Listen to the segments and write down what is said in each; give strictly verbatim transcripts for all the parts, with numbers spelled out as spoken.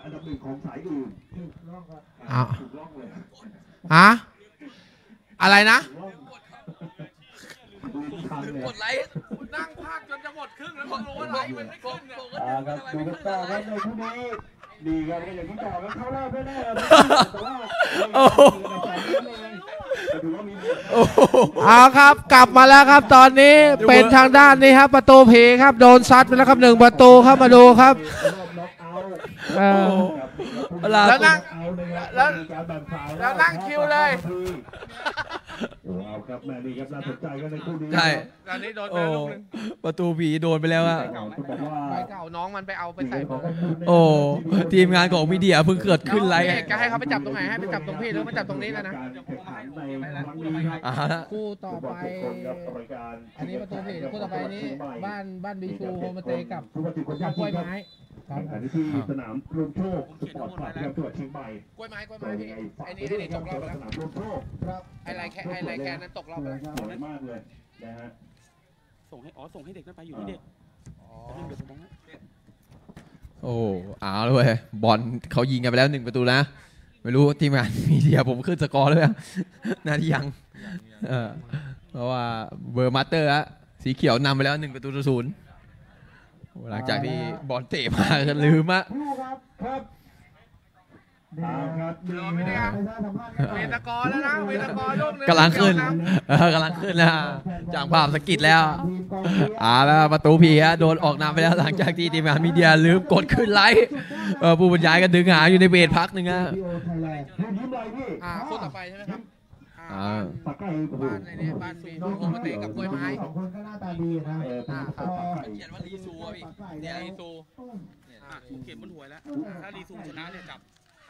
นดับหนึ่งของสายอื่นอ่ะอ่ะอะไรนะกดไลค์นั่งพากจนจะหมดครึ่งแล้วก็รู้ว่าไลค์มันไม่ขึ้นเนี่ยครับดูกันต่อครับในคู่นี้ดีครับอย่างที่บอกแล้วเข้ารอบแน่ๆแต่ว่าเอาครับกลับมาแล้วครับตอนนี้เป็นทางด้านนี้ครับประตูผีครับโดนซัดไปแล้วครับหนึ่งประตูครับมาดูครับแล้วนั่งแล้วแล้วนั่งคิวเลยเอาครับแม่ดีครับน่าสนใจกันในคู่นี้ใช่ตอนนี้โดนไปลูกนึงประตูผีโดนไปแล้วอะใบเก่าน้องมันไปเอาไปใส่โอ้ทีมงานของมีเดียเพิ่งเกิดขึ้นไรก็ให้เขาไปจับตรงไหนให้ไปจับตรงพี่หรือมาจับตรงนี้แล้วนะคู่ต่อไปอันนี้ประตูผีคู่ต่อไปนี้บ้านบ้านบีชูโฮมสเตย์กับกับกล้วยไม้อันนี้ที่สนามรวมโชคสปอร์ตคลับจังหวัดเชียงใหม่กล้วยไม้กล้วยไม้พี่ไอ้นี่ไอ้นี่ตกรอบไปแล้วไอ้ไรแค่ไอ้ไรแค่นั้นตกรอบไปแล้วสวยมากเลยนะฮะส่งให้อ๋อส่งให้เด็กนั่นไปอยู่ที่เด็กโอ้เอาเลยบอลเขายิงกันไปแล้วหนึ่งประตูนะไม่รู้ทีมงานมีเดียผมขึ้นสกอร์เลยน่าที่ยังเออเพราะว่าเบอร์มาสเตอร์อะสีเขียวนำไปแล้วหนึ่งประตูต่อศูนย์หลังจากที่บอลเตะมากันลืมอะเวตกรแล้วนะเวตกรลูกนึงกำลังขึ้นกำลังขึ้นนะจากภาพสกิดแล้วอ่าแล้วประตูผีโดนออกนำไปแล้วหลังจากที่ทีมงานมีเดียลืมกดขึ้นไลท์ผู้บรรยายกันดึงหาอยู่ในเบรพักหนึ่งอะอ่าคู่ต่อไปใช่ไหมครับอ่าบ้านในนี้บ้านบีชูโฮมสเตย์กับกล้วยไม้สองคนก็หน้าตาดีนะอ่าครับเขียนว่าลีซูอ่ะพี่เนี่ยลีซูเขียนบนหัวแล้วถ้าลีซูชนะเนี่ยจับ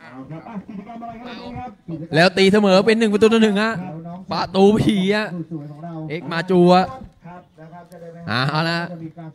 แล้วตีเสมอเป็นหนึ่งประตูต่อหนึ่งฮะประตูผีอะเอ็กมาจูอะอ่าเอาละ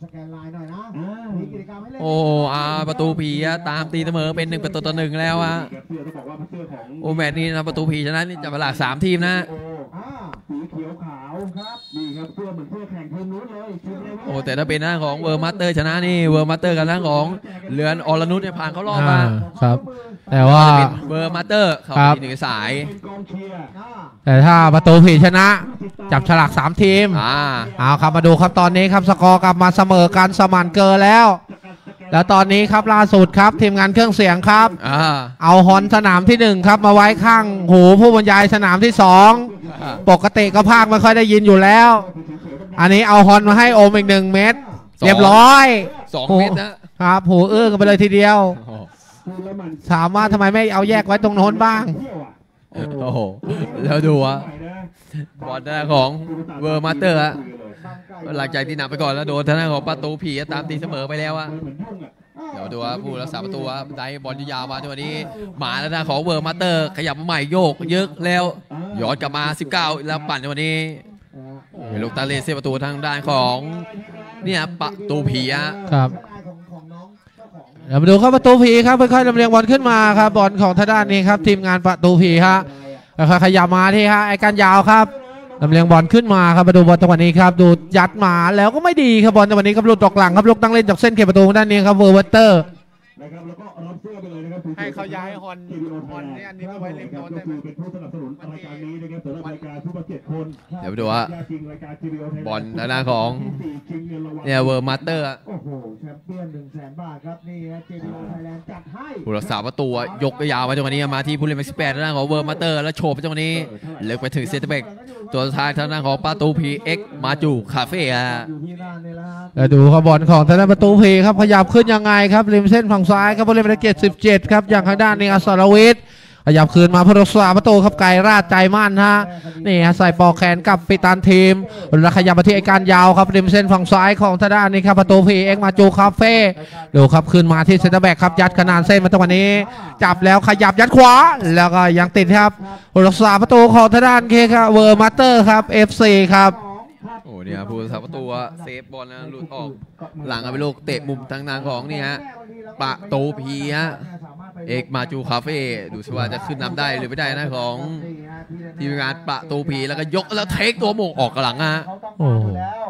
โอ้อาประตูผีอะตามตีเสมอเป็นหนึ่งประตูต่อหนึ่งแล้วอะโอ้แมตช์นี้นะประตูผีชนะนี่จับหลักสามทีมนะสีเขียวขาวครับนี่ครับเสื้อเหมือนเสื้อแข่งทีมนู้นเลยโอ้แต่ถ้าเป็นหน้าของเวอร์มาสเตอร์ชนะนี่เวอร์มาสเตอร์กับหน้าของเรือนอรนุชเนี่ยผ่านเข้ารอบมาครับแต่ว่าเวอร์มาสเตอร์เขาทีหนึ่งสายแต่ถ้าประตูผีชนะจับฉลากสามทีมอ่าเอาครับมาดูครับตอนนี้ครับสกอร์กลับมาเสมอกันสมานเกินแล้วแล้วตอนนี้ครับล่าสุดครับทีมงานเครื่องเสียงครับเอาฮอนสนามที่หนึ่งครับมาไว้ข้างหูผู้บรรยายสนามที่สองปกติก็ภาคไม่ค่อยได้ยินอยู่แล้วอันนี้เอาฮอนมาให้โอมอีกหนึ่งเม็ดเรียบร้อยสองเม็ดนะครับหูอื้อกันไปเลยทีเดียวถามว่าทำไมไม่เอาแยกไว้ตรงโน้นบ้างโอ้โหแล้วดูวะบอลหน้าของเวอร์มาสเตอร์อะหลังจากที่นำไปก่อนแล้วโดนทางด้านของประตูผีตามตีเสมอไปแล้วอะเดี๋ยวดูว่าผู้รักษาประตูได้บอลยาวมาตัวนี้หมาแล้วนะของเวอร์มาสเตอร์ขยับมาใหม่โยกเยอะแล้วย้อนกลับมาสิบเก้าแล้วปั่นในวันนี้ลูกตาเลเซประตูทางด้านของเนี่ยประตูผีครับเดี๋ยวมาดูครับประตูผีครับค่อยๆลำเลียงบอลขึ้นมาครับบอลของทางด้านนี้ครับทีมงานประตูผีฮะค่อยๆขยับมาที่ฮะไอ้การยาวครับลำเลียงบอลขึ้นมาครับมาดูบอลจังหวะนี้ครับดูยัดมาแล้วก็ไม่ดีครับบอลจังหวะนี้ครับหลุดตกหลังครับลูกตั้งเล่นจากเส้นเขตประตูด้านนี้ครับเวอร์เวเตอร์ให้เขาย้ายฮอนฮอนนี่อันนี้ไปไว้เล่นโน้นได้ไหมเป็นผู้สนับสนุนรายการนี้นะครับสำหรับรายการทุกประเภทคนเดี๋ยวไปดูว่าบอลด้านหน้าของเนี่ยเวอร์มาสเตอร์โอ้โหแชมเปี้ยนหนึ่งแสนบาทครับนี่นะเจดีโอไทยแลนด์จัดให้ผู้รักษาประตูยกยาวมาจังหวะนี้มาที่ผู้เล่นแม็กซ์แปดด้านหน้าของเวอร์มาสเตอร์แล้วโฉบจังหวะนี้เลิกไปถึงเซนเตอร์แบ็กตัวท้ายทางด้านของประตูพีเอ็กมาจูคาเฟ่อะแล้วดูขบวนของทางด้านประตูพีครับขยับขึ้นยังไงครับริมเส้นฝั่งซ้ายครับผู้เล่นหมายเลขเจ็ดสิบเจ็ดครับอย่างทางด้านนี้อัศรวิทย์ขยับคืนมาผู้รักษาประตูครับไก่ราดใจมั่นฮะนี่ใส่ปอกแขนกับปิตันทีมแล้วขยับมาที่ไอ้การยาวครับริมเส้นฝั่งซ้ายของทางด้านนี้ครับประตูพีเอ็กมาจูคาเฟ่ดูครับคืนมาที่เซนเตอร์แบ็กครับยัดขนาดเส้นมาตรงนี้จับแล้วขยับยัดขวาแล้วก็ยังติดครับผู้รักษาประตูของทางด้านเคครับเวอร์มาสเตอร์ครับ เอฟ ซี ครับโอ้เนี่ยผู้รักษาประตูเซฟบอลนะหลุดออกหลังเอาไปลูกเตะมุมทางด้านของนี่ฮะประตูพีฮะเอกมาจูคาเฟ่ดูสิว่าจะขึ้นนำได้หรือไม่ได้นะของทีมงานประตูผีแล้วก็ยกแล้วเทคตัวโมงออกกระหลังฮะโอ้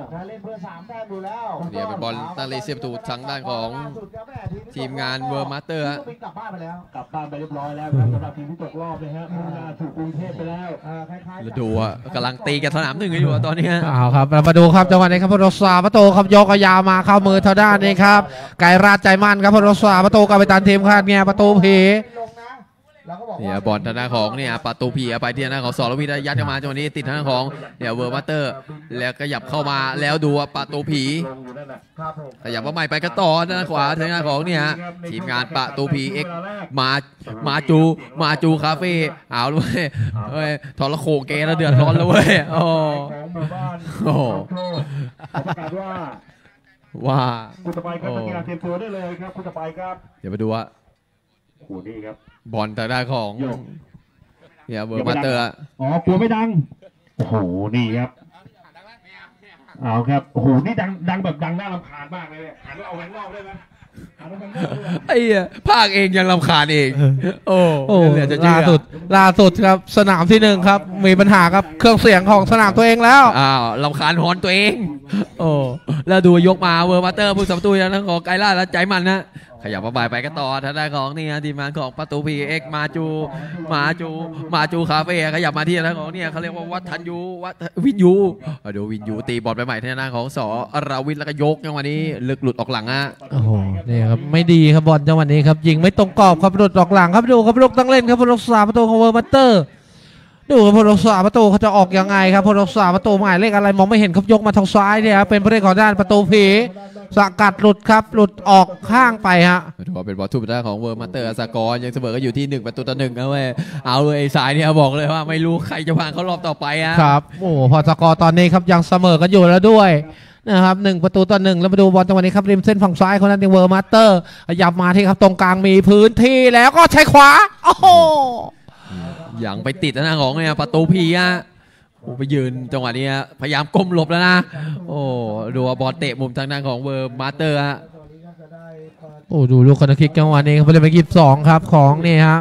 เล่นเพื่อสามแต้มอยู่แล้วเดี๋ยวเป็นบอลตั้งเลเซประตูทางด้านของทีมงานเวอร์มาสเตอร์ฮะกลับบ้านไปแล้วกลับบ้านไปเรียบร้อยแล้วครับสำหรับทีมที่ตกรอบเลยฮะมุ่งหน้าสู่กรุงเทพไปแล้วเออคล้ายๆแล้วดูอ่ะกำลังตีกันสนามหนึ่งกันอยู่อะตอนนี้ฮะเอาครับเรามาดูครับจังหวะนี้ครับพลสาประตูครับยกยาวมาเข้ามือทางด้านนี้ครับไก่ราดใจมั่นครับพลสาประตูกับไปตันทีมคาดแงประตูผีเนี่ยบอลทางด้านของเนี่ยประตูผีไปที่ทางด้านของสรวิทย์ยัดเข้ามาจังหวะนี้ติดทางด้านของเนี่ยเวอร์มาสเตอร์แล้วขยับเข้ามาแล้วดูว่าประตูผีขยับว่าใหม่ไปก็ต่อด้านขวาทางด้านของเนี่ยทีมงานประตูผีเอ็กมามาจูมาจูคาเฟ่เอาด้วยเฮ้ยทรโขงเกแล้วเดือดร้อนแล้วเว้ยโอ้โหประกาศว่าว่าคุณตะไปครับนักกีฬาเตรียมตัวได้เลยครับคุณตะไปครับเดี๋ยวมาดูว่าโอ้โหนี่ครับบอลทางด้านของเนี่ยเวอร์มาสเตอร์อ๋อกลัวไม่ดังโอ้โหนี่ครับเอาครับโอ้โหนี่ดังดังแบบดังน่ารำคาญมากเลยเนี่ยหันว่าเอาแหวนนอกได้ไหมหันเอาแหวนนอกได้ไหมไอ้เหี้ยภาคเองยังรำคาญเองโอ้โอ้เหลือจะเชื่ล่าอสุดล่าสุดครับสนามที่หนึ่งครับมีปัญหาครับเครื่องเสียงของสนามตัวเองแล้วอ้าวรำคาญฮอนตัวเอง โอ้ แล้วดูยกมาเวอร์มาสเตอร์ผู้สัมตูทั้งของไกล่าและใจมันนะ ขยับมาบ่ายไปก็ต่อทางด้านของนี่ทีมงานของประตูพีเอ็กมาจูมาจูมาจูคาเฟ่ขยับมาที่ทางด้านของเนี่ยเขาเรียกว่าวัฒนยูวัฒวินยูดูวินยูตีบอลไปใหม่ทางด้านของสอราวิทแล้วก็ยกจังหวะนี้ลึกหลุดออกหลังอ่ะโอ้โหนี่ครับไม่ดีครับบอลจังหวะนี้ครับยิงไม่ตรงกรอบครับหลุดออกหลังครับดูครับลูกตั้งเล่นครับผู้รักษาประตูของเวอร์มาสเตอร์ดูครับผู้รักษาประตูเขาจะออกยังไงครับผู้รักษาประตูหมายเลขอะไรมองไม่เห็นครับยกมาทางซ้ายเนี่ยครับเป็นผู้เล่นของด้านประตูผีสกัดหลุดครับหลุดออกข้างไปฮะถือว่าเป็นบอลทุบด้านของเวอร์มาสเตอร์สกอร์ยังเสมอก็อยู่ที่หนึ่งประตูต่อหนึ่งนะเว้ยเอาเลยสายเนี่ยบอกเลยว่าไม่รู้ใครจะผ่านเข้ารอบต่อไปอ่ะครับโอ้พอสกอร์ตอนนี้ครับยังเสมอกันอยู่แล้วด้วยนะครับหนึ่งประตูต่อหนึ่งแล้วมาดูบอลจังหวะนี้ครับริมเส้นฝั่งซ้ายของนันติเวอร์มาสเตอร์ขยับมาที่ครับตรงกลางมีพื้นที่แล้วก็ใช้ขวาโอ้โหอย่างไปติดนะของเนี่ยประตูพีอ่ะโอ้ไปยืนจังหวะนี้พยายามก้มหลบแล้วนะโอ้ดูบอลเตะมุมทางด้านของเวอร์มาสเตอร์ฮะโอ้ดูลูกคอนคิกจังหวะนี้เขาเป็นไปยี่สิบสองครับของนี่ฮะ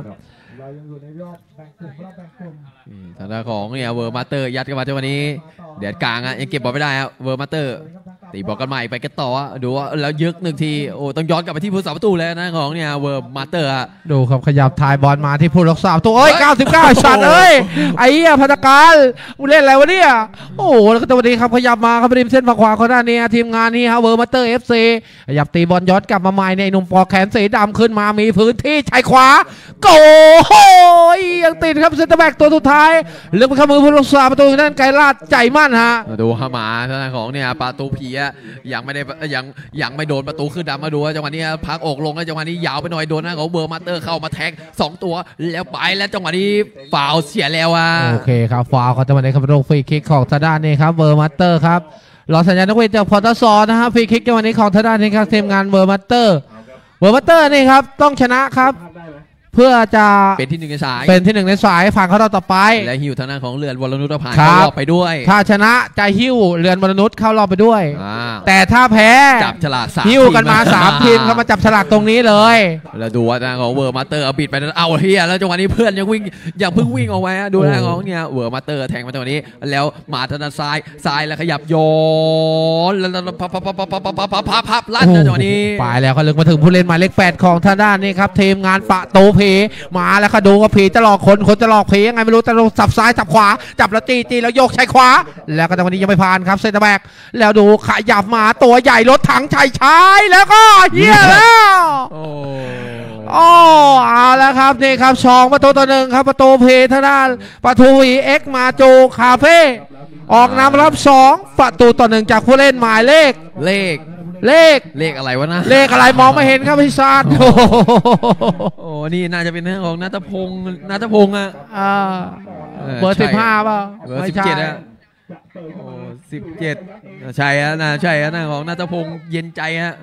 ทางด้านของเนี่ยเวอร์มาสเตอร์ยัดกันมาจังหวะนี้เดือดกลางอ่ะยังเก็บบอลไม่ได้ครับเวอร์มาสเตอร์ตีบอลกันใหม่ไปกันต่อดูว่าแล้วยึกหนึ่งทีโอ้ต้องย้อนกลับไปที่ผู้สาประตูแล้วนะของเนี่ยเวอร์มาสเตอร์อะดูครับขยับถ่ายบอลมาที่ผู้รักษาประตูเอ้ยเก้าสิบเก้าชัดเอ้ยไอ้เหี้ยพัฒการมึงเล่นอะไรวะเนี่ยโอ้โหแล้วก็ตัวนี้ครับขยับมาครับริมเส้นฝั่งขวาของด้านนี้ทีมงานนี่ฮะเวอร์มาสเตอร์เอฟซีขยับตีบอลย้อนกลับมาใหม่ในหนุ่มปอแขนสีดำขึ้นมามีพื้นที่ชายขวาโก้โหยังติดครับเซนเตอร์แบ็กตัวสุดท้ายเลือกไปข้ามือผู้รักษาประตูด้านไกลลาดใจมั่นฮะดูฮามาทางด้านของเนี่ยประตูผียังไม่ได้ยังยังไม่โดนประตูขึ้นดำมาดูจังหวะนี้พักอกลงแล้วจังหวะนี้ยาวไปหน่อยโดนหน้าของเบอร์มาสเตอร์เข้ามาแท็กสองตัวแล้วไปแล้วจังหวะนี้ฟาวเสียแล้วอ่ะโอเคครับฟาวเขาจังหวะนี้ครับโดนฟรีคิกของทางด้านนี้ครับเบอร์มาสเตอร์ครับรอสัญญาณนักเวทจากพอร์ตซอนะฮะฟรีคิกจังหวะนี้ของทางด้านนี้ครับทีมงานเบอร์มาสเตอร์เบอร์มาสเตอร์นี่ครับต้องชนะครับเพื่อจะเป็นที่หนึ่งในสายเป็นที่หนึ่งในสายผ่านเข้ารอบต่อไปและหิวทางด้านของเรือนวรนุชผ่านเข้ารอบไปด้วยถ้าชนะจะหิวเรือนวรนุชเข้ารอบไปด้วยแต่ถ้าแพ้จับฉลากสามหิวกันมาสามทีมเขามาจับฉลากตรงนี้เลยแล้วดูว่าทางของเวอร์มาสเตอร์เอาบิดไปเอาเฮียแล้วจังหวะนี้เพื่อนยังวิ่งยังเพิ่งวิ่งออกไว้ดูทางของเนี่ยเวอร์มาสเตอร์แทงมาจังหวะนี้แล้วมาทางด้านซ้ายซ้ายแล้วขยับย้อนแล้วพับพับพับพับพับพับพับพับลั่นจังหวะนี้ไปแล้วเขาลึกมาถึงผู้เล่นหมายเลขแปดของทางด้านนี้ครับทีมงานปะโตเพมาแล้วก็ดูว่าผีจะหลอกคนคนจะหลอกผียังไงไม่รู้แต่เราจับซ้ายจับขวาจับแล้วตีตีแล้วโยกชายขวาแล้วก็ตอนนี้ยังไม่ผ่านครับเซนเตอร์แบ็กแล้วดูขยับมาตัวใหญ่รถถังชายชายแล้วก็เฮียแล้วโอ้โอ้เอาแล้วครับนี่ครับสองประตูต่อหนึ่งครับประตูเพทางด้านประตูวีเอ็กมาโจคาเฟ่ออกนำรับสองประตูต่อหนึ่งจากผู้เล่นหมายเลขเลขเลขเลขอะไรวะนะเลขอะไรมองไม่เห็นครับพี่ซาดโอ้นี่น่าจะเป็นเรื่องของนัทพงศ์นัทพงศ์อ่ะเบอร์สิบห้าเปล่าเบอร์สิบเจ็ดอ่ะโอ้สิบเจ็ดใช่ฮะนะใช่ฮะนะของนัทพงศ์เย็นใจฮะ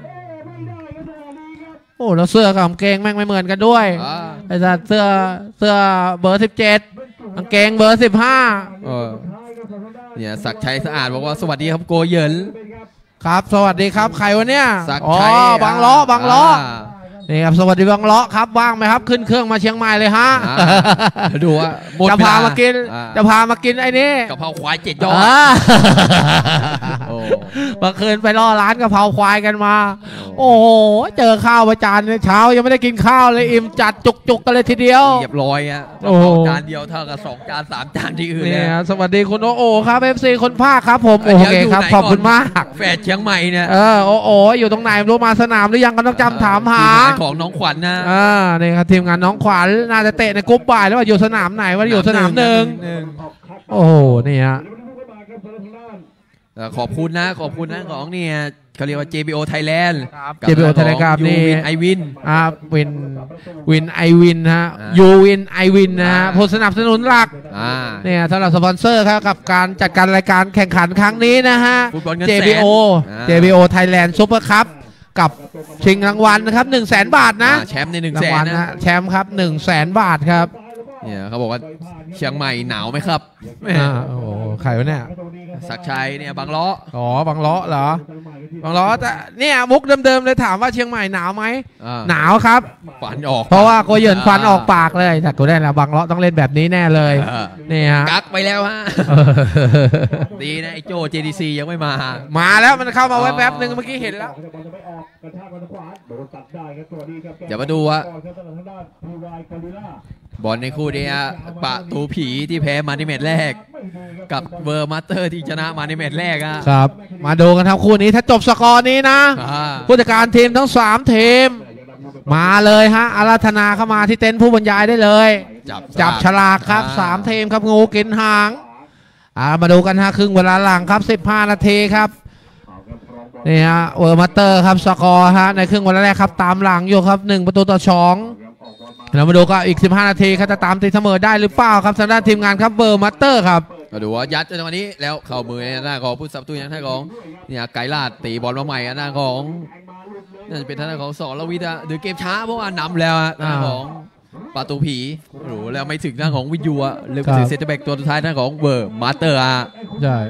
โอ้แล้วเสื้อกับกางเกงแม่งไม่เหมือนกันด้วยไอ้สัตว์เสื้อเสื้อเบอร์สิบเจ็ดกางเกงเบอร์สิบห้าเนี่ยศักดิ์ชัยสะอาดบอกว่าสวัสดีครับโกเยินครับสวัสดีครับใครวะเนี่ยอ๋อบางล้อบางล้อนี่ครับสวัสดีบางล้อครับว่างไหมครับขึ้นเครื่องมาเชียงใหม่เลยฮะดูว่าจะพามากินจะพามากินไอ้นี่กะเพราควายเจ็ดยอดเมื่อคืนไปล่อร้านกะเพราควายกันมา โอ้โหเจอข้าวประจานเช้ายังไม่ได้กินข้าวเลยอิ่มจัดจุกๆกันเลยทีเดียวเรียบร้อยอ่ะโอ้โหจานเดียวเท่ากับสองจานสามจานที่อื่นเนี่ยเนี่ยสวัสดีคุณโอโอครับเอฟซีคนภาคครับผมโอเคครับขอบคุณมากแฝดเชียงใหม่เนี่ยเออโอโออยู่ตรงไหนรู้มาสนามหรือยังก็ต้องจำถามหาทีมงนของน้องขวัญนะอ่านี่ครับทีมงานน้องขวัญน่าจะเตะในกรุ๊ปบ่ายแล้วว่าอยู่สนามไหนว่าอยู่สนามหนึ่งโอ้โหนี่ฮะเอ่อขอบคุณนะขอบคุณนะของเนี่ยเขาเรียกว่า เจ บี โอ Thailand เจ บี โอ Thailand ครับนี่ไอวินอ่าวินวินไอวินฮะอ่ายูวินไอวินนะฮะอ่าผู้สนับสนุนหลักอ่าเนี่ยสำหรับสปอนเซอร์ครับกับการจัดการรายการแข่งขันครั้งนี้นะฮะฟุตบอลเงินเจแสนบี โออ่าเจ บี โอ Thailand Super Cup กับชิงรางวัลนะครับหนึ่งแสนบาทนะอ่าแชมป์ในหนึ่งราแสงวัลนนะนะแชมป์ครับหนึ่งแสนบาทครับเนี่ยเขาบอกว่าเชียงใหม่หนาวไหมครับแม่อ่าโอ้โหใครวะเนี่ยศักดิ์ชัยเนี่ยบางล้ออ๋อบางล้อเหรอบางล้อแต่เนี่ยมุกเดิมๆเลยถามว่าเชียงใหม่หนาวไหมอ่าหนาวครับฝันออกเพราะว่าโกเหยินฟันออกปากเลยแต่กูได้แล้วบางล้อต้องเล่นแบบนี้แน่เลยเออนี่ฮะกักไปแล้วฮะเออดีนะไอ้โจ เจ ดี ซี ยังไม่มามาแล้วมันเข้ามาแวบๆหนึ่งเมื่อกี้เห็นแล้วเดี๋ยวมาดูว่าบอลในคู่นี้ฮะปะตูผีที่แพ้มาในแมตช์แรก กับเวอร์มาสเตอร์ที่ชนะมาในแมตช์แรกอะครับ มาดูกันครับคู่นี้ถ้าจบสกอร์นี้นะอ่าผู้จัดการทีมทั้งสามทีม มาเลยฮะอาราธนาเข้ามาที่เต็นท์ผู้บรรยายได้เลยจับจับฉลากครับอ่สามทีมครับงูกินหางอ่ามาดูกันฮะครึ่งเวลาหลังครับสิบห้านาทีครับนี่ฮะเวอร์มาสเตอร์ครับสกอร์ฮะในครึ่งเวลาแรกครับตามหลังอยู่ครับหนึ่งประตูต่อสองเรามาดูก็อีกสิบห้านาทีเขาจะตามตีเสมอได้หรือเปล่าครับทางด้านทีมงานครับเวอร์มาสเตอร์ครับมาดูว่ายัดจังหวะนี้แล้วเข้ามือในหน้าของผู้สับตูอย่างหน้าของเนี่ยไก่ลาดตีบอลมาใหม่หน้าของน่าจะเป็นทางด้านของสอนลวิทย์อะเดือเกมช้าเพราะว่านำแล้วอะหน้าของประตูผีหรูแล้วไม่ถึงหน้าของวิทยูอะเลือกถึงเซนเตอร์แบ็กตัวสุดท้ายหน้าของเวอร์มาสเตอร์อะใช่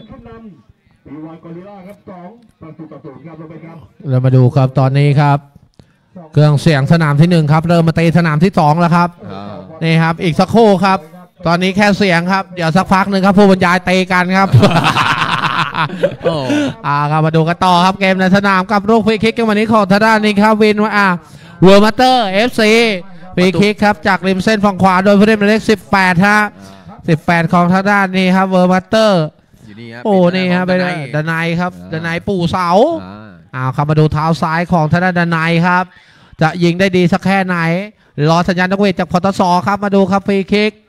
เรามาดูครับตอนนี้ครับ เครื่องเสียงสนามที่หนึ่งครับเริ่มมาตีสนามที่สองแล้วครับอ่านี่ครับอีกสักครู่ครับ ตอนนี้แค่เสียงครับเดี๋ยวสักพักหนึ่งครับผู้บรรยายตีกันครับโอ้อ่าครับมาดูกันต่อครับเกมในสนามกับลูกฟรีคิกกันวันนี้ของทางด้านนี้ครับวินว่าอ่าเวอร์มาสเตอร์เอฟซีฟรีคิกครับจากริมเส้นฝั่งขวาโดยผู้เล่นหมายเลขสิบแปดฮะสิบแปดของทางด้านนี้ครับเวอร์มาสเตอร์อยู่นี่ครับโอ้นี่ฮะเป็นดดานายครับอ่าดานายปู่เสาอ่าอ้าวครับมาดูเท้าซ้ายของทางด้านดานายครับ จะยิงได้ดีสักแค่ไหนรอสัญญาณนักเวทจากพทสครับมาดูครับฟรีคิก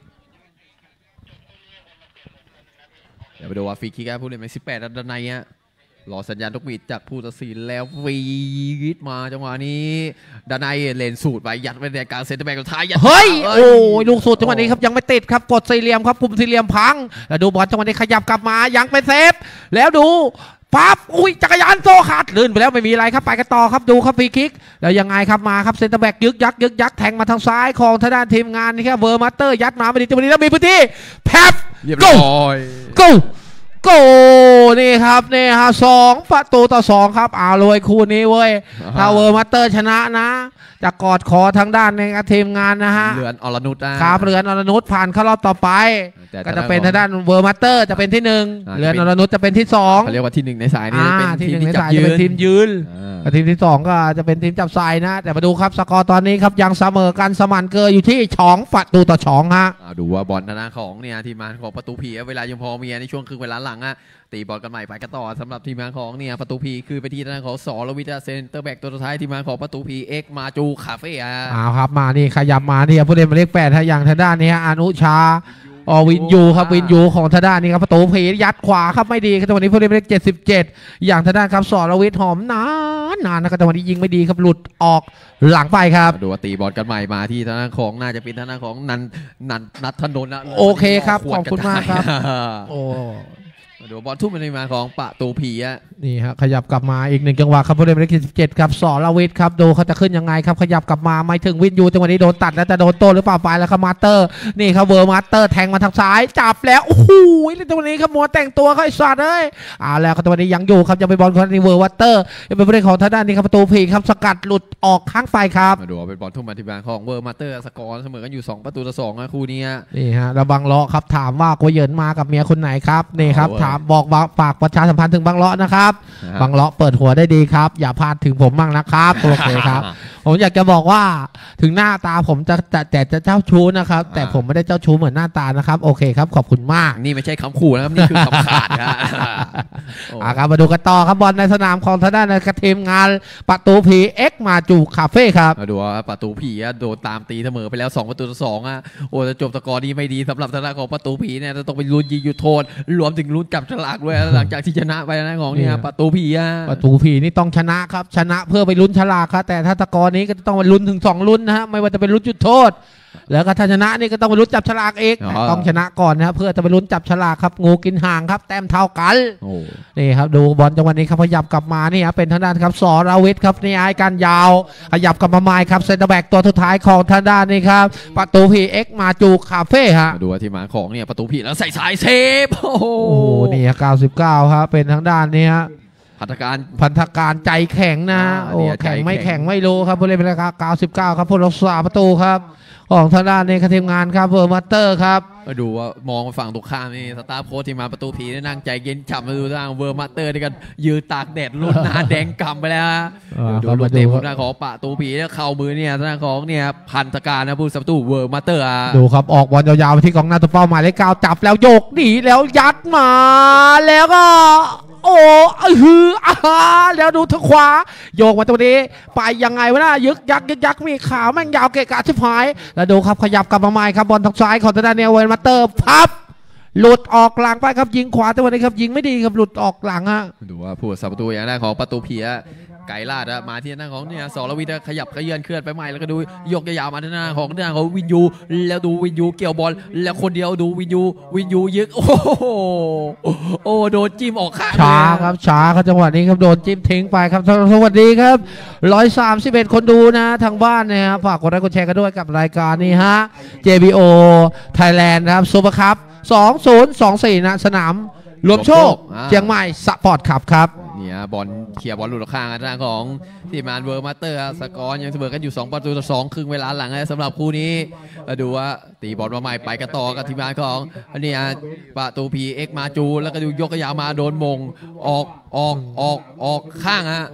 เดี๋ยวไปดูว่าฟรีคิกครับผู้เล่นหมายสิบแปดด้านในฮะรอสัญญาณนกหวีดจากผู้ตัดสินแล้วฟรีคิกมาจังหวะนี้ด้านในเลนสูตรไปยัดไปในกลางเซนเตอร์แบ็กสุดท้ายยัดเฮ้ยอ้โอ้ยลูกสุดจังหวะนี้ครับยังไม่ติดครับกดสี่เหลี่ยมครับปุ่มสี่เหลี่ยมพังแล้วดูบอลจังหวะนี้ขยับกลับมายังเป็นเซฟแล้วดูปั๊บอุ้ยจักรยานโซขาดลื่นไปแล้วไม่มีอะไรครับไปกันต่อครับดูครับฟรีคิกแล้วยังไงครับมาครับเซนเตอร์แบ็กยึกยักยึกยักแทงมาทางซ้ายของทางด้านทีมงานนี่ครับเวอร์มาสเตอร์ยัดมาไม่ดีจังหวะนี้แล้วมีพื้นที่แพบเรียบโก้ร้อยโก้โก้นี่ครับนี่ฮะสองประตูต่อสองครับเอาเลยคู่นี้เว้ยถ้าเวอร์มาสเตอร์ชนะนะจะกอดคอทางด้านในทีมงานนะฮะเรือนอรนุชนะครับเรือนอรนุชผ่านเข้ารอบต่อไปแต่ก็จะเป็นทางด้านเวอร์มาสเตอร์จะเป็นที่หนึ่งอ่าเรือนอรนุชจะเป็นที่สองเขาเรียกว่าที่หนึ่งในสายนี้อ่าเป็นที่ทีหมนึ่งที่ในจับสายยืจะเป็นนทีมยืนอ่ากับทีมที่สองก็จะเป็นทีมจับทรายนะ แต่มาดูครับสกอร์ตอนนี้ครับยังเสมอกันสมันเกอร์อยู่ที่สองประตูต่อสองฮะอ่าดูว่าบอลธนาของเนี่ยทีมงานของประตูผีเวลายังพอมีในช่วงครึ่งเวลาหลังอะตีบอลกันใหม่ไปกันต่อสำหรับทีมงานของเนี่ยประตูผีคือไปที่ทางของสอรวิทย์เซนเตอร์แบ็กตัวสุดท้ายทีมงานของประตูผีเอ็กมาจูคาเฟ่อะเอาครับมานี่ขยับมานี่ครับผู้เล่นหมายเลขแปดทางอย่างทางด้านนี้ฮะอนุชาอวินยูครับวินยูของทางด้านนี้ครับประตูผียัดขวาครับไม่ดีครับจังหวะนี้ผู้เล่นหมายเลขเจ็ดสิบเจ็ดอย่างทางด้านครับสรวิทย์หอมนานนานนะครับจังหวะนี้ยิงไม่ดีครับหลุดออกหลังไปครับดูว่าตีบอลกันใหม่มาที่ทางด้านของน่าจะเป็นทางด้านของนันนันนัทธนนท์นะโอเคครับขวดขอบคุณมากครับนได้โอ้ดูบอลทุ่มเป็นทีมงานของประตูผีอะนี่ฮะขยับกลับมาอีกหนึ่งจังหวะครับผู้เล่นหมายเลขสิบเจ็ดครับสรวิทย์ครับดูเขาจะขึ้นยังไงครับขยับกลับมาไม่ถึงวินยูจังหวะนี้โดนตัดแล้วจะโดนโต้หรือเปล่าไปแล้วครับมาสเตอร์นี่ครับเวอร์มาสเตอร์แทงมาทางซ้ายจับแล้วโอ้โหจังหวะนี้ครับมัวแต่งตัวเขาไอ้สัตว์เอ้ยเอาแล้วครับจังหวะนี้ยังอยู่ครับยังเป็นบอลของนี่เวอร์มาสเตอร์ยังเป็นผู้เล่นของทางด้านนี้ครับประตูผีครับสกัดหลุดออกข้างไปครับมาดูว่าเป็นบอลทุ่มมาทีมงานของเวอร์มาเตอร์สกอร์เสมอกันอยู่สองประตูต่อสองนะคู่นี้อะนี่ฮะระบังเลาะครับถามว่ากัวเหยินมากับเมียคนไหนครับนี่ครับโอ้ยถามบอกว่าฝากประชาสัมพันธ์ถึงบังเลาะนะครับบางเลาะเปิดหัวได้ดีครับอย่าพลาดถึงผมบ้างนะครับโอเคครับผมอยากจะบอกว่าถึงหน้าตาผมจะแต่แต่จะเจ้าชู้นะครับแต่ผมไม่ได้เจ้าชู้เหมือนหน้าตานะครับโอเคครับขอบคุณมากนี่ไม่ใช่คำขู่นะครับนี่คือคำขาดครับอ่าครับมาดูกันต่อครับบอลในสนามของทางด้านในทีมงานประตูผีเอ็กมาจูคาเฟ่ครับมาดูว่าประตูผีอะโดนตามตีเสมอไปแล้วสองประตูต่อสองอ่ะโอ้จะจบสกอร์นี้ไม่ดีสำหรับทางด้านของประตูผีเนี่ยจะต้องไปลุ้นยิงจุดโทษรวมถึงลุ้นจับฉลากด้วยหลังจากที่ชนะไปนะของเนี่ยประตูผีอ่ะประตูผีนี่ต้องชนะครับชนะเพื่อไปลุ้นฉลากครับแต่ถ้าตะกอนี้ก็จะต้องไปลุ้นถึงสองลุ้นนะฮะไม่ว่าจะเป็นลุ้นจุดโทษแล้วก็ถ้าชนะนี่ก็ต้องไปลุ้นจับฉลากเองแต่ต้องชนะก่อนนะครับเพื่อจะไปลุ้นจับฉลากครับงูกินห่างครับแต้มเท่ากันนี่ครับดูบอลจังหวะนี้ครับขยับกลับมานี่ครับเป็นทางด้านครับสรวิทย์ครับนี่ไอ้การยาวขยับกลับมาใหม่ครับเซนเตอร์แบ็กตัวสุดท้ายของทางด้านนี้ครับประตูผีเอ็กมาจูคาเฟ่ฮะดูว่าที่มาของเนี่ยประตูผีแล้วใส่สายเซฟโอ้โหนี่เก้าสิบเก้าครับเป็นทางด้านนี้ฮะพันธการพันธการใจแข็งนะโอ้แข็งไม่แข็งไม่รู้ครับผู้เล่นเป็นราคาเก้าสิบเก้าครับผู้รักษาประตูครับของทางด้านในทีมงานครับเวอร์มาสเตอร์ครับมาดูว่ามองฝั่งตรงข้ามนี่สตาร์โค้ชที่มาประตูผีนั่งใจเย็นฉ่ำมาดูทางเวอร์มาสเตอร์ที่กันยืนตากแดดรุ่นหน้าแดงกำไปแล้วดูรถเต็มหน้าของประตูผีแล้วเข่ามือเนี่ยทางของเนี่ยพันธการนะผู้สับตูเวอร์มาสเตอร์ดูครับออกบอลยาวๆไปที่กองหน้าตัวเป้าหมายเลขเก้าจับแล้วโยกหนีแล้วยัดมาแล้วก็โอ้ฮืออาแล้วดูทางขวาโยกมาตรงนี้ไปยังไงวะน่ะยึกยักยึกยักมีขาแม่งยาวเกะกะชิบหายแล้วดูครับขยับกลับมาใหม่ครับบอลทางซ้ายของทางด้านเนเวอร์มาสเตอร์พับหลุดออกหลังไปครับยิงขวาแต่วันนี้ครับยิงไม่ดีครับหลุดออกหลังฮะดูว่าผู้สับประตูอย่างแรกของประตูผีไก่ลาดมาที่หน้าของเนี่ยสรวิทย์ขยับขยื่นเคลื่อนไปใหม่แล้วก็ดูยกยาวมาที่หน้าของหน้าของวินยูแล้วดูวินยูเกี่ยวบอลแล้วคนเดียวดูวินยูวินยูยึกโอ้โหโอ้โดนจิ้มออกข้างช้าครับช้าครับจังหวะนี้ครับโดนจิ้มทิ้งไปครับสวัสดีครับร้อยสามสิบเอ็ดคนดูนะทางบ้านนะครับฝากกดไลค์กดแชร์กันด้วยกับรายการนี้ฮะ เจ บี โอ Thailand นะครับซูเปอร์คัพสองศูนย์สองสี่นะสนามรวมโชคเชียงใหม่สปอร์ตขับครับเนี่ยบอลเคลียร์บอลหลุดข้างทางของทีมงานเวอร์มาสเตอร์สกอร์ยังเสมอกันอยู่สองประตูต่อสองครึ่งเวลาหลังสำหรับคู่นี้มาดูว่าตีบอลมาใหม่ไปกันต่อกับทีมงานของนี่ประตูพีเอ็กมาจูแล้วก็ดูยกยาวมาโดนมงออกออกออกออกข้างฮะ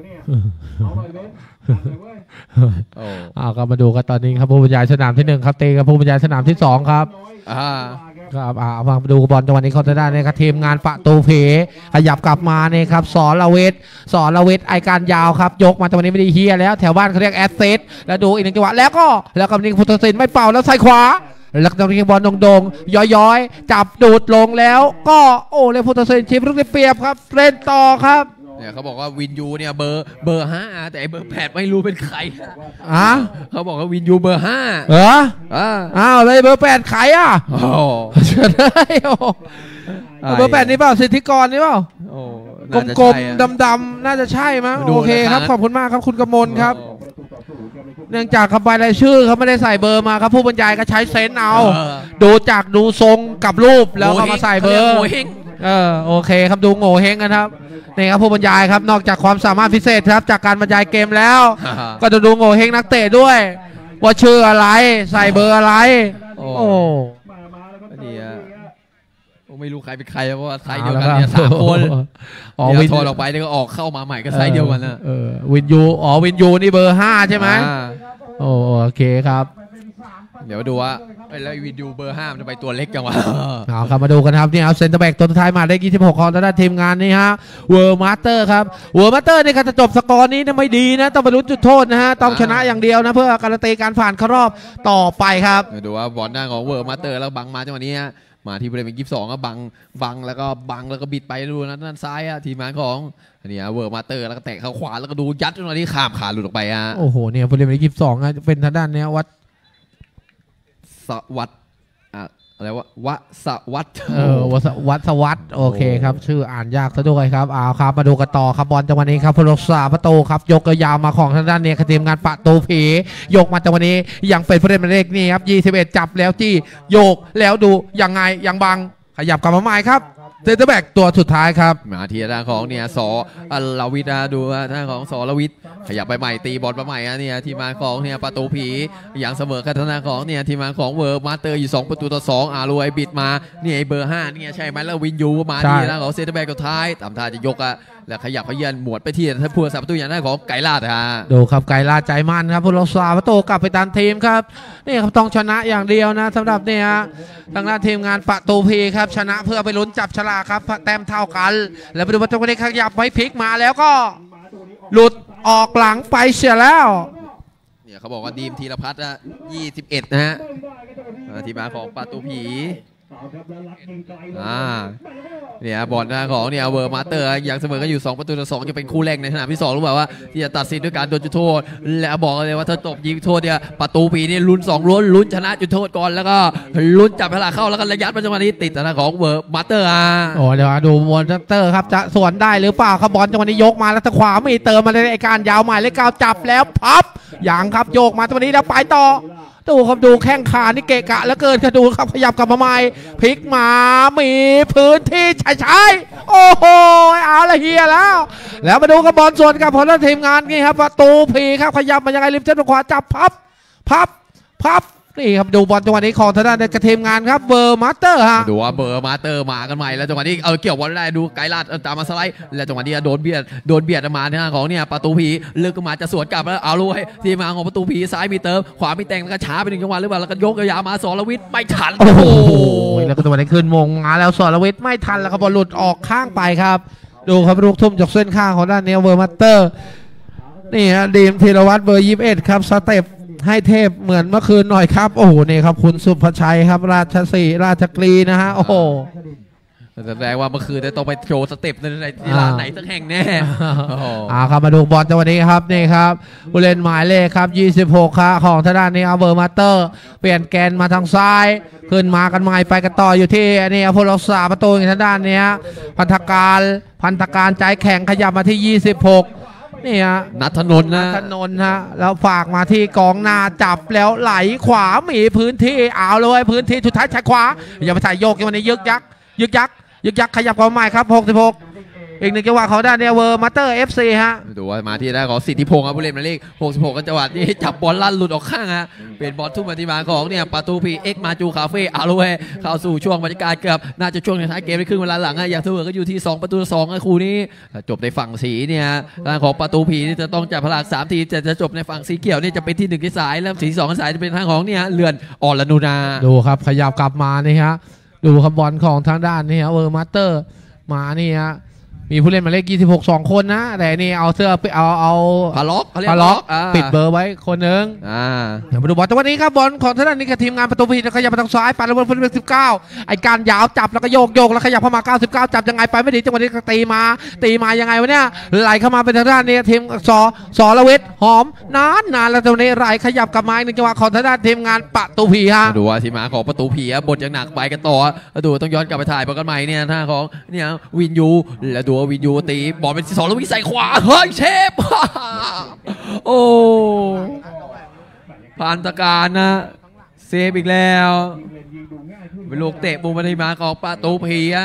อ้าวก็มาดูกันตอนนี้ครับผู้บรรยายสนามที่หนึ่งครับเตะกับผู้บรรยายสนามที่สองครับอ่าครับอ่ามาดูบอลจังหวะนี้เขาจะได้นะครับทีมงานประตูเพขยับกลับมาเนี่ยครับสอนละเวทสอนละเวทไอการยาวครับยกมาจังหวะนี้ไม่ได้เฮียแล้วแถวบ้านเขาเรียกแอสเซทแล้วดูอีกหนึ่งจังหวะแล้วก็แล้วกับนี่พุทธศิลป์ไม่เป่าแล้วใส่ขวาแล้วตรงนี้บอลโด่งๆย้อยๆจับดูดลงแล้วก็โอ้เลยพุทธศิลป์ชิมลูกได้เปรียบครับเล่นต่อครับเนี่ยเขาบอกว่าวินยูเนี่ยเบอร์เบอร์ห้าแต่เบอร์แปดไม่รู้เป็นใครอ่ะเขาบอกว่าวินยูเบอร์ห้าเหรออ้าวเลยเบอร์แปดใครอ่ะโอ้เชิญเลยเบอร์แปดนี่เปล่าสิทธิกรนี่เปล่ากลมๆดำๆน่าจะใช่มั้งโอเคครับขอบคุณมากครับคุณกมลครับเนื่องจากคำใบรายชื่อเขาไม่ได้ใส่เบอร์มาครับผู้บรรยายก็ใช้เซนเอาดูจากดูทรงกับรูปแล้วก็มาใส่เบอร์เออโอเคครับดูโง่เฮงกันครับนี่ครับผู้บรรยายครับนอกจากความสามารถพิเศษครับจากการบรรยายเกมแล้ว ก็จะดูโง่เฮงนักเตะด้วยว่าชื่ออะไรใส่เบอร์อะไรโอ้ดีอ่ะไม่รู้ใครเป็นใครเพราะว่าไซส์เดียวกันเนี่ยสามคนอ๋อวินทอนออกไปแล้วก็ออกเข้ามาใหม่ก็ไซส์เดียวกันนะวินยูอ๋อวินยูนี่เบอร์ห้าใช่ไหมโอเคครับเดี๋ยวดูว่าแล้ววินยูเบอร์ห้ามันจะไปตัวเล็กจังวะเอาครับมาดูกันครับนี่ครับเซนเตอร์แบ็กตัวท้ายมาได้ยี่สิบหกของทางด้านทีมงานนี่ฮะเวอร์มาสเตอร์ครับเวอร์มาสเตอร์นี่การจะจบสกอร์นี้ไม่ดีนะต้องไปลุ้นจุดโทษนะฮะต้องชนะอย่างเดียวนะเพื่อการันตีการผ่านเข้ารอบต่อไปครับดูว่าบอลหน้าของเวอร์มาสเตอร์แล้วบังมาจังหวะนี้มาที่บริเวณยี่สิบสองก็บังบังแล้วก็บังแล้วก็บิดไปดูนะด้านซ้ายอะทีมงานของอันนี้เวอร์มาสเตอร์แล้วก็แตะเข้าขวาแล้วก็ดูยัดตรงนี้ข้ามขาหลุดออกไปอะโอ้โหเนี่ยบริเวณยี่สิบสองเป็นทางด้านเนี้ยวัดสวัสดิ์อะไรวะวัสวัสดิ์เออวัสวัสวัสดิ์โอเคครับชื่ออ่านยากซะด้วยครับเอาครับมาดูกันต่อครับบอลจังหวะนี้ครับผู้รักษาประตูครับยกยาวมาของทางด้านเนี่ยทีมงานประตูผียกมาจังหวะนี้ยังเป็นผู้เล่นหมายเลขนี่ครับยี่สิบเอ็ดจับแล้วจี้โยกแล้วดูยังไงยังบังขยับกลับมาใหม่ครับเซนเตอร์แบ็กตัวสุดท้ายครับมาที่ทางของเนี่ยสอลวิทย์ดูทางของสอลวิทย์ขยับไปใหม่ตีบอลมาใหม่เนี่ยทีมงานของเนี่ยประตูผีอย่างเสมอกันทางของเนี่ยทีมงานของเวอร์มาสเตอร์อยู่สองประตูต่อสองอารูไอบิดมาเนี่ยเบอร์ห้าเนี่ยใช่ไหมแล้ววินยูมาที่ทางของเซนเตอร์แบ็กตัวท้ายตามท่าจะยกอะแล้วขยับขยื่นหมวดไปที่ท่านผู้รักษาประตูอย่างนั้นของไก่ลาดฮะดูครับไก่ลาดใจมั่นครับผู้รักษาประตูกลับไปตามทีมครับนี่ครับต้องชนะอย่างเดียวนะสำหรับเนี่ยทางด้านทีมงานประตูพีครับชนะเพื่อไปลุ้นจับฉลากครับแต้มเท่ากันแล้วไปดูประตูนี้ขยับไว้พลิกมาแล้วก็หลุดออกหลังไปเสียแล้วเนี่ยเขาบอกว่าดีมธีรพัฒน์อะยี่สิบเอ็ดนะฮะทีมงานของประตูผีอ่าเนี่ยบอลนะของเนี่ยเวอร์มาเตอร์ยังเสมอกันอยู่สองประตูต่อสองจะเป็นคู่แรกในสนามที่สองรู้เปล่าว่าที่จะตัดสินด้วยการโดนจุดโทษและบอกเลยว่าถ้าตบยิงโทษเนี่ยประตูผีนี่ลุ้นสองลุ้นลุ้นชนะจุดโทษก่อนแล้วก็ลุ้นจับเวลาเข้าแล้วก็ระยะปัจจุบันนี้ติดนะของเวอร์มาเตอร์อ่ะโอ้เดี๋ยวดูบอลมาเตอร์ครับจะสวนได้หรือเปล่าครับบอลจังหวะนี้ยกมาแล้วทางขวาไม่เติมมาในการยาวใหม่เลยก้าวจับแล้วพับอย่างครับโยกมาจังหวะนี้แล้วไปต่อดูครับดูแข้งขานี่เกะกะแล้วเกินครับดูครับขยับกลับมาใหม่พลิกมามีพื้นที่ใช้ใช้โอ้โหเอาละเฮียแล้วแล้วมาดูกับบอลส่วนกับผลทีมงานนี่ครับประตูผีครับขยับมายังไงริมเส้นขวาจับพับพับพับนี่ครับดูบอลจังหวะนี้ของทางด้านในกระทีมงานครับเบอร์มาสเตอร์ฮะดูว่าเบอร์มาสเตอร์มากันใหม่แล้วจังหวะนี้เออเกี่ยวบอลได้ดูไกลาดตามมาสไลด์แล้วจังหวะนี้โดนเบียดโดนเบียดมาทางของเนี่ยประตูผีเลือกมาจะสวนกลับแล้วเอาลุยทีมงานของประตูผีซ้ายมีเติมขวามีแต่งแล้วก็ช้าไปหนึ่งจังหวะหรือเปล่าแล้วก็ยกยาวมาสรวิทย์ไม่ทันโอ้โหแล้วก็จังหวะนี้ขึ้นมงมาแล้วสรวิทย์ไม่ทันแล้วครับบอลหลุดออกข้างไปครับดูครับลูกทุ่มจากเส้นข้างของด้านนี้เบอร์มาสเตอร์นี่ฮะดีมธีรวัตรเบอร์ยี่สิบเอ็ดครับสเต็ปให้เทพเหมือนเมื่อคืนหน่อยครับโอ้โหนี่ครับคุณสุภชัยครับราชสีราชกรีนะฮะโอ้โหแสดงว่าเมื่อคืนจะต้องไปโชว์สเต็ปในที่ร้านไหนสักแห่งแน่อ่าครับมาดูบอลจังหวะนี้ครับนี่ครับผู้เล่นหมายเลขครับยี่สิบหกครับของทางด้านนี้เอาเบอร์มาสเตอร์เปลี่ยนแกนมาทางซ้ายขึ้นมากันใหม่ไปกันต่ออยู่ที่นี่ผู้รักษาประตูทางด้านนี้พันธการพันธการใจแข็งขยับมาที่ยี่สิบหกนี่ฮะนัทนนท์นะนัทนนท์ฮะแล้วฝากมาที่กองหน้าจับแล้วไหลขวามีพื้นที่เอาเลยพื้นที่สุดท้ายชายขวาอย่าไปถ่ายโยกอย่างนี้ยึกยักยึกยักยึกยักขยับความใหม่ครับหกสิบหกอีกหนึ่งจังหวะเขาด้านเนเวอร์มาเตอร์เอฟซีฮะดูว่ามาที่ได้ของสิทธิพงศ์ครับผู้เล่นหมายเลขหกสิบหกกันจังหวะที่จับบอลลั่นหลุดออกข้างฮะเป็นบอลทุ่มมาที่มาของเนี่ยประตูพีเอ็กมาจูคาเฟ่เอาเลยเข้าสู่ช่วงบรรยากาศเกือบน่าจะช่วงในท้ายเกมในครึ่งเวลาหลังอย่างเสมอก็อยู่ที่สองประตูสองนะคู่นี้จบในฝั่งสีเนี่ยทางของประตูพีนี่จะต้องจับพลังสามทีจะจะจบในฝั่งสีเขียวนี่จะเป็นที่หนึ่งที่สายแล้วสีสองสายจะเป็นทางของเนี่ยเลือนอ่อนละนูนาดูครับขยับกลับมานี่ฮะดูครับบอลของทางด้านนี่ฮะเวอร์มาสเตอร์มานี่ฮะมีผู้เล่นหมายเลขยี่สิบหก สองคนนะแต่นี่เอาเสื้อเอาเอาพาล็อกพาล็อกปิดเบอร์ไว้คนหนึ่งอ่าเดี๋ยวมาดูบอลจังหวะนี้ครับบอลของทางด้านนี้กับทีมงานประตูพีขยับมาทางซ้ายปัดลงบนพื้นสิบเก้าไอการยาวจับแล้วก็โยกโยกแล้วขยับเข้ามาเก้าสิบเก้าจับยังไงไปไม่ดีจังหวะนี้ตีมาตีมายังไงวะเนี่ยไหลเข้ามาเป็นทางด้านนี้ทีมสอสอระเวทหอมนานนานแล้วตรงนี้ไหลขยับกลับมาหนึ่งจังหวะของทางด้านทีมงานประตูพีฮะดูว่าทีมงานของประตูพีบทยังหนักไปกันต่อดูต้องย้อนกลับไปถ่ายบอลกันใหม่เนี่ยท่าของเนี่ยวินยูแล้วดูวินยูตีบอลเป็นสองแล้ววิ่งใส่ขวาเฮ้ยเชฟโอ้ผ่านตะการนะเซฟอีกแล้วเป็นลูกเตะมุมมาที่มาของประตูผีอะ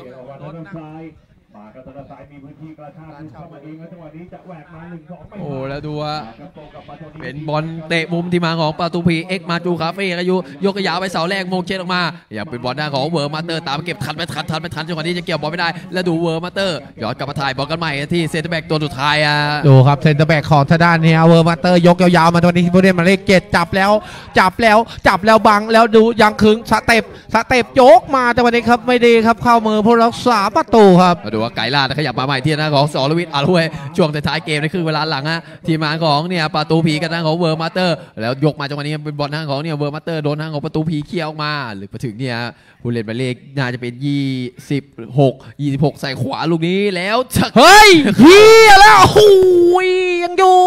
โอ้แล้วดูว่าเป็นบอลเตะมุมที่มาของประตูพีเอ็กมาจูคาเฟ่อายุยกยาวไปเสาแรกโมงเช็ดออกมาอย่าเป็นบอลหน้าของเวอร์มาเตอร์ตามเก็บทันไม่ทันทันไม่ทันจังหวะนี้จะเกี่ยวบอลไม่ได้แล้วดูเวอร์มาเตอร์ย้อนกลับมาถ่ายบอลกันใหม่ที่เซนเตอร์แบ็กตัวสุดท้ายอ่ะดูครับเซนเตอร์แบ็กของทางด้านนี้เวอร์มาเตอร์ยกยาวๆมาตัวนี้ผู้เล่นมาเลขเจ็ดจับแล้วจับแล้วจับแล้วบังแล้วดูยังคึงสเต็ปสเต็ปยกมาแต่วันนี้ครับไม่ดีครับเข้ามือผู้รักษาประตูครับดูว่าไก่ล่าขยับมาใหม่ที่หน้าของสรวิทย์อารุเวช่วงท้ายเกมในครึ่งเวลาหลังฮะทีมงานของเนี่ยประตูผีกันทางของเวอร์มาเตอร์แล้วยกมาจังหวะนี้เป็นบอลทางของเนี่ยเวอร์มาเตอร์โดนทางของประตูผีเคี่ยวออกมาหรือไปถึงเนี่ยผู้เล่นหมายเลขน่าจะเป็นยี่สิบหก ยี่สิบหกใส่ขวาลูกนี้แล้วเฮ้ยเฮียแล้วโอ้ยยังอยู่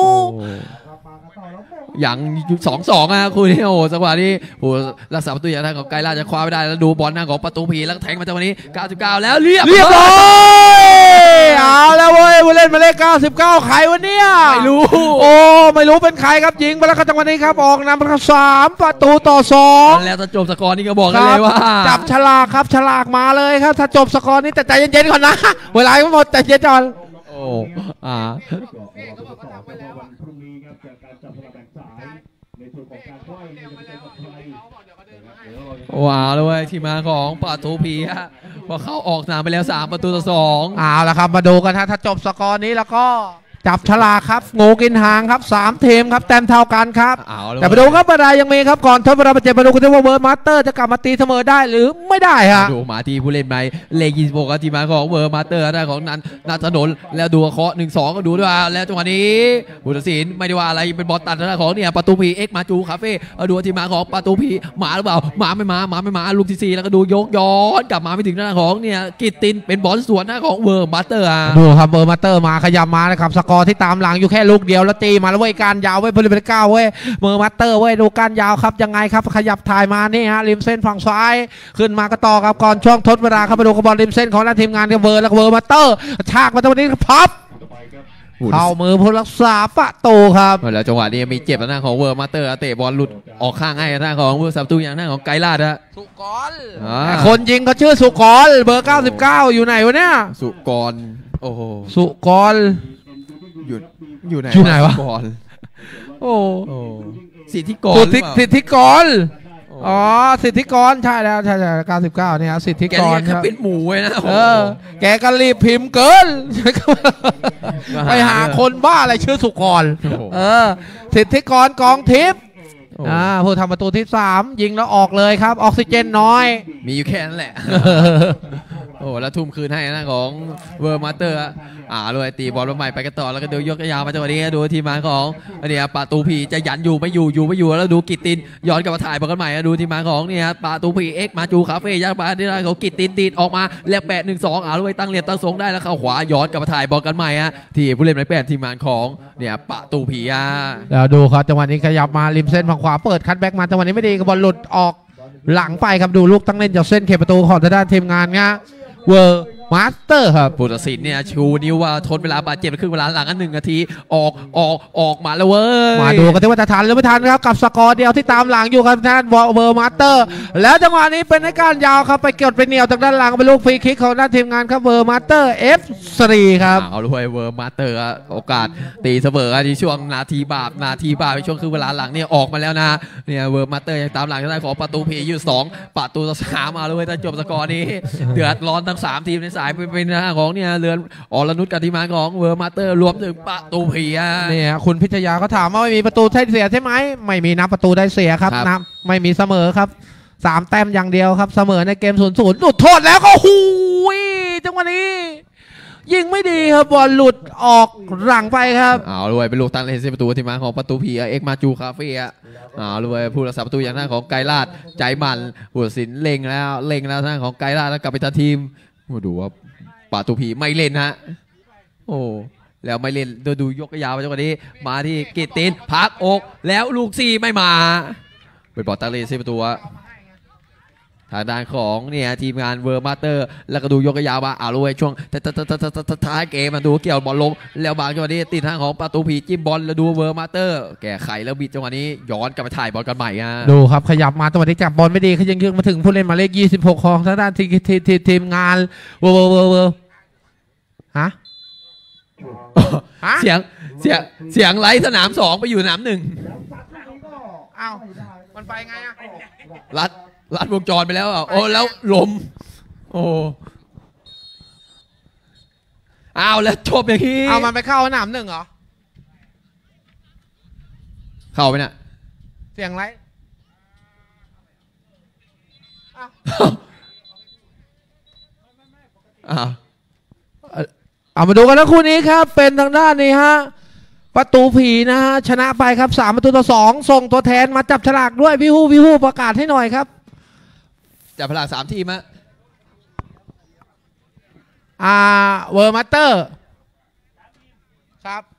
อย่างสองสองอ่ะคุณนี่โอ้จังหวะนี้โอ้รักษาประตูอย่างทางของไกล่าจะคว้าไม่ได้แล้วดูบอลทางของประตูผีแล้วแทงมาจังหวะนี้เก้าสิบเก้าแล้วเรียบเรียบร้อยเอาแล้วเว้ยผู้เล่นมาเลขเก้าสิบเก้าใครวะเนี่ยไม่รู้โอ้ไม่รู้เป็นใครครับยิงไปแล้วครับจังหวะนี้ครับออกนำเป็นสามประตูต่อสองแล้วถ้าจบสกอร์นี่ก็บอกเลยว่าจับฉลากครับฉลากมาเลยครับถ้าจบสกอร์นี้แต่ใจเย็นๆก่อนนะเวลาไม่หมดใจเย็นก่อนโอ้อ่าในส่วนของการไหว้เนี่ยจะเป็นกับใครเดี๋ยวเราว้าวเลยเว้ยทีมงานของปาตูพีฮะพอเข้าออกสนามไปแล้วสามประตูต่อสองเอาละครับมาดูกันฮะถ้าจบสกอร์นี้แล้วก็จับฉลากครับงูกินหางครับสามทีมครับแต้มเท่ากันครับเอาเลยแต่ไปดูครับบรรดายังมีครับก่อนทดเวลาบาดเจ็บมาดูกันว่าเวิร์มาสเตอร์จะกลับมาตีเสมอได้หรือไม่ได้ฮะดูมาที่ผู้เล่นใหม่เลขยี่สิบหกครับทีมงานของเวอร์มาเตอร์ได้ของนันนัทถนนแล้วดูเคาะหนึ่งสองก็ดูด้วยแล้วจังหวะนี้ผู้ตัดสินไม่ได้ว่าอะไรเป็นบอลตัดหน้าของเนี่ยประตูพีเอ็กมาจูคาเฟ่เอาดูทีมงานของประตูพีหมาหรือเปล่าหมาไม่มาหมาไม่มาลูกที่สี่แล้วก็ดูยกย้อนกลับมาไม่ถึงหน้าของเนี่ยกิตตินเป็นบอลสวนหน้าของเวอร์มาเตอร์ดูครับเบอร์มาสเตอร์มาขยับมานะครับสกอร์ที่ตามหลังอยู่แค่ลูกเดียวแล้วตีมาแล้วเว้ยการยาวเว้ยพลิเป็นเก้าเว้ยเบอร์มาสเตอร์เว้ยดูการยาวครับยังไงครับขยับถ่ายมานี่ฮะริมเส้นฝั่งซ้ายขึ้นมาก็ต่อครับก่อนช่วงทดเวลาครับมาดูกบอลริมเส้นของนักทีมงานกับเบอร์แล้วเบอร์มาสเตอร์ฉากมาตรงนี้พับเข้ามือผู้รักษาประตูครับแล้วจังหวะนี้มีเจ็บหน้าของเวอร์มาเตอร์เตะบอลหลุดออกข้างให้หน้าของเวอร์สับตูอย่างหน้าของไกลลาดฮะสุกรอ่าคนยิงเขาชื่อสุกรเบอร์เก้าสิบเก้าอยู่ไหนวะเนี่ยสุกรโอ้โหสุกรอยู่อยู่ไหนอยู่ไหนวะสุกรโอ้โอ้สิทธิกรสุหรืธิอเปล่าสิทธิกรอ๋อสิทธิกรใช่แล้วใช่ใช่เก้าสิบเก้าเนี่ยสิทธิแกกรเรียกครับเป็นหมูไว้นะเออแกก็รีบพิมพ์เกิน ไปหาคนบ้าอะไรชื่อสุกรเออสิทธิกรกองทิพย์อ่าผู้ทำประตูที่สามยิงแล้วออกเลยครับออกซิเจนน้อยมีอยู่แค่นั้นแหละ โอ้แล้วทุ่มคืนให้หน้าของเวอร์มาเตอร์อ่าเลยตีบอลมาใหม่ไปกันต่อแล้วก็ดูยกยาวมาจังหวะนี้ดูทีมงานของอันนี้ปาตูพีจะยันอยู่ไม่อยู่อยู่ไม่อยู่แล้วดูกิตตินย้อนกลับมาถ่ายบอลกันใหม่ดูทีมงานของเนี่ยปาตูพีเอ็กมาจูคาเฟ่ยัดมาที่ด้านของกิตตินตีนออกมาแล้วแปดหนึ่งสองอ่าเลยตั้งเหลี่ยมตั้งทรงได้แล้วเข้าขวาย้อนกลับมาถ่ายบอลกันใหม่ฮะที่ผู้เล่นหมายแปดทีมงานของเนี่ยปาตูพีอ่ะแล้วดูครับจังหวะนี้ขยับมาริมเส้นฝั่งขวาเปิดคัทแบ็กมาจังหวะนี้ไม่ดีกับบอลหลุดออกหลังไปครับดูลูกตั้งเล่นจากเส้นเขตประตูของทางด้านทีมงานงะเวอร์มาสเตอร์ครับผู้ตัดสินเนี่ยชูนิ้วว่าทนเวลาบาดเจ็บครึ่งเวลาหลังกันหนึ่งนาทีออกออกออกมาแล้วเว้ยมาดูกันที่ว่าจะทันหรือไม่ทันครับกับสกอร์เดียวที่ตามหลังอยู่ครับทางด้านเวอร์มาสเตอร์แล้วจังหวะนี้เป็นในการยาวครับไปเกี่ยวไปเหนียวจากด้านหลังเป็นลูกฟรีคิกของด้านทีมงานครับเวอร์มาสเตอร์ เอฟ ทรี ครับเอาด้วยเวอร์มาเตอร์โอกาสตีเสมอในช่วงนาทีบาปนาทีบาปในช่วงครึ่งเวลาหลังเนี่ยออกมาแล้วนะเนี่ยเวอร์มาเตอร์ยังตามหลังได้ของประตูพีอยู่สองประตูต่อสามมาเลยถ้าจบสกอร์นี้ เดือดร้อนทั้งสามทีมในสายเป็นหน้าของเนี่ยเรือนอรนุชกับทีมงานของเวอร์มาเตอร์รวมถึงประตูพีอ่ะเนี่ยคุณพิทยาเขาถามว่าไม่มีประตูได้เสียใช่ไหมไม่มีนับประตูได้เสียครับครับนับไม่มีเสมอครับสามแต้มอย่างเดียวครับเสมอในเกมศูนย์ศูนย์หลุดโทษแล้วก็หูยจังหวะนี้ ยิงไม่ดีครับบอลหลุดออกหลังไปครับเอาด้วยเป็นลูกตั้งเล่นเซประตูทีมงานของประตูพีเอ็กมาจูคาเฟ่อะเอาด้วยผู้รักษาประตูอย่างหน้าของไกรลาดใจมันผู้ตัดสินเล็งแล้วเล็งแล้วหน้าของไกรลาดแล้วกลับไปทันทีมมาดูว่าประตูพีไม่เล่นฮะโอ้แล้วไม่เล่นดูดูยกยาวไปจังหวะนี้มาที่กิตตินพักอกแล้วลูกสี่ไม่มาเป็นบอลตั้งเล่นเซประตูทางด้านของเนี่ยทีมงานเวอร์มาเตอร์แล้วก็ดูยกยาวมาเอาเลยช่วงท้ายเกมมาดูเกี่ยวบอลลงแล้วบางจังหวะนี้ติดทางของประตูผีจิ้มบอลแล้วดูเวอร์มาเตอร์แก้ไขแล้วบิดจังหวะนี้ย้อนกลับไปถ่ายบอลกันใหม่อ่ะดูครับขยับมาจังหวะนี้จับบอลไม่ดีเขายังยึงมาถึงผู้เล่นหมายเลขยี่สิบหกของทางด้านทีมทีทีทีมงานเวอร์เวอร์เวอร์เวอร์ฮะฮะเสียงเสียงเสียงไลท์สนามสองไปอยู่สนามหนึ่งอ้าวมันไปไงอะรัดรัดวงจรไปแล้วอ่ะโอ้แล้วลมโอ้อ้าวแล้วจบอย่างนี้เอามันไปเข้าสนามหนึ่งเหรอเข้าไปน่ะเสียงไรอ้าวเอามาดูกันนะคู่นี้ครับเป็นทางด้านนี้ฮะประตูผีนะฮะชนะไปครับสามประตูต่อสองส่งตัวแทนมาจับฉลากด้วยพี่ฮู้พี่ฮู้ประกาศให้หน่อยครับจับพลังสามทีมฮะอ่าเวอร์มาสเตอร์ครับ